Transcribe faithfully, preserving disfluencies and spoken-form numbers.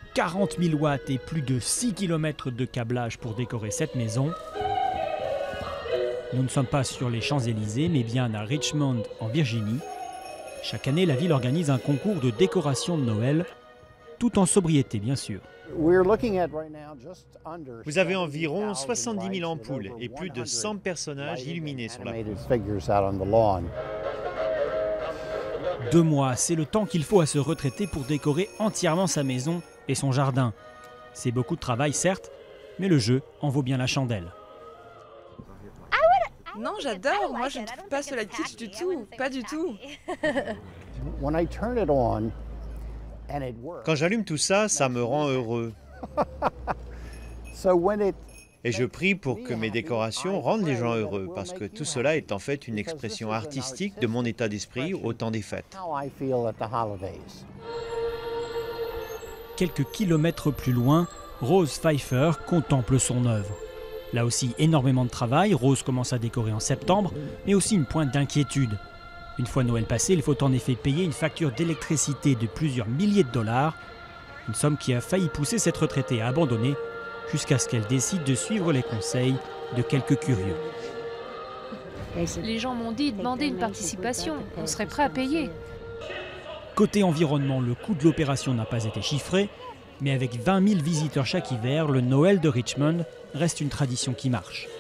quarante mille watts et plus de six kilomètres de câblage pour décorer cette maison. Nous ne sommes pas sur les Champs-Élysées, mais bien à Richmond, en Virginie. Chaque année, la ville organise un concours de décoration de Noël, tout en sobriété, bien sûr. Vous avez environ soixante-dix mille ampoules et plus de cent personnages illuminés sur la cour. Deux mois, c'est le temps qu'il faut à ce retraité pour décorer entièrement sa maison et son jardin. C'est beaucoup de travail, certes, mais le jeu en vaut bien la chandelle. Non, j'adore. Moi, je ne trouve pas cela kitsch du tout. Pas du tout. Quand j'allume tout ça, ça me rend heureux. Et je prie pour que mes décorations rendent les gens heureux, parce que tout cela est en fait une expression artistique de mon état d'esprit au temps des fêtes. Quelques kilomètres plus loin, Rose Pfeiffer contemple son œuvre. Là aussi, énormément de travail. Rose commence à décorer en septembre, mais aussi une pointe d'inquiétude. Une fois Noël passé, il faut en effet payer une facture d'électricité de plusieurs milliers de dollars, une somme qui a failli pousser cette retraitée à abandonner, jusqu'à ce qu'elle décide de suivre les conseils de quelques curieux. Les gens m'ont dit de demander une participation, on serait prêt à payer. Côté environnement, le coût de l'opération n'a pas été chiffré, mais avec vingt mille visiteurs chaque hiver, le Noël de Richmond reste une tradition qui marche.